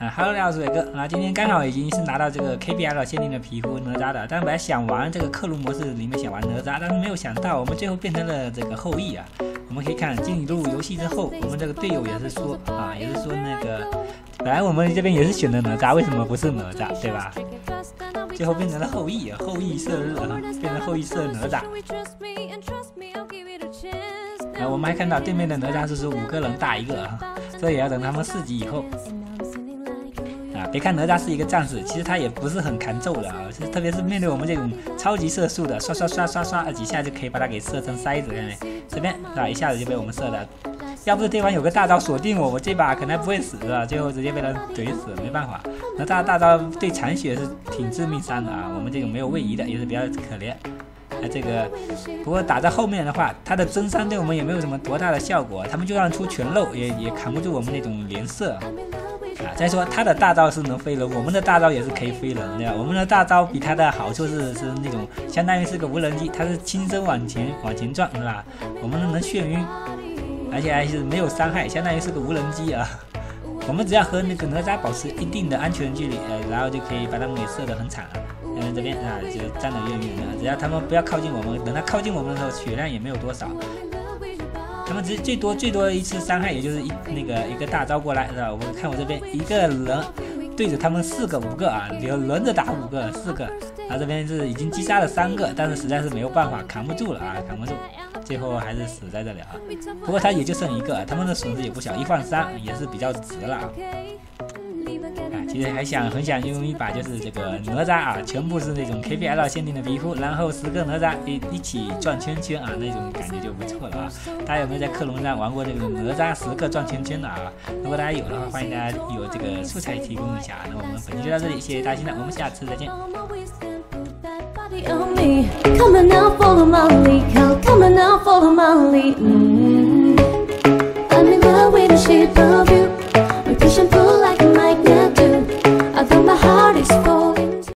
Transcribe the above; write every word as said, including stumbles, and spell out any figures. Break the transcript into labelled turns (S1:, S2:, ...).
S1: 啊 ，Hello， 大家好，我是伟哥啊。今天刚好已经是拿到这个 K P L 限定的皮肤哪吒的，但本来想玩这个克隆模式里面想玩哪吒，但是没有想到我们最后变成了这个后羿啊。我们可以看进入游戏之后，我们这个队友也是说啊，也是说那个，本来我们这边也是选的哪吒，为什么不是哪吒，对吧？最后变成了后羿啊，后羿射日啊，变成后羿射哪吒。啊，我们还看到对面的哪吒是说五个人打一个啊，这也要等他们四级以后。啊，别看哪吒是一个战士，其实他也不是很抗揍的啊，特别是面对我们这种超级射速的，刷刷刷刷刷几下就可以把他给射成筛子，看没？这边啊，一下子就被我们射了。要不是对方有个大招锁定我，我这把可能不会死的，最后直接被他怼死了，没办法。哪吒大招对残血是挺致命伤的啊，我们这种没有位移的也是比较可怜。啊，这个不过打在后面的话，他的真伤对我们也没有什么多大的效果，他们就算出全肉也也扛不住我们那种连射。啊，再说他的大招是能飞人，我们的大招也是可以飞人，对吧？我们的大招比他的好处是是那种相当于是个无人机，它是轻身往前往前撞，是吧？我们能眩晕，而且还是没有伤害，相当于是个无人机啊。我们只要和那个哪吒保持一定的安全距离，呃，然后就可以把他们给射得很惨了。嗯，这边啊就站得越远了，只要他们不要靠近我们，等他靠近我们的时候，血量也没有多少。他们只最多最多一次伤害，也就是一那个一个大招过来，是吧？我们看我这边一个人对着他们四个五个啊，轮着打五个四个，然后这边是已经击杀了三个，但是实在是没有办法，扛不住了啊，扛不住，最后还是死在这里啊。不过他也就剩一个，他们的损失也不小，一换三也是比较值了啊。其实还想很想用一把就是这个哪吒啊，全部是那种 K P L 限定的皮肤，然后十个哪吒一一起转圈圈啊，那种感觉就不错了啊。大家有没有在克隆上玩过这个哪吒十个转圈圈的啊？如果大家有的话，欢迎大家有这个素材提供一下。那我们本期就到这里，谢谢大家欣赏，我们下次再见。Come on now, follow my lead, come on now, follow my lead. Mm-hmm.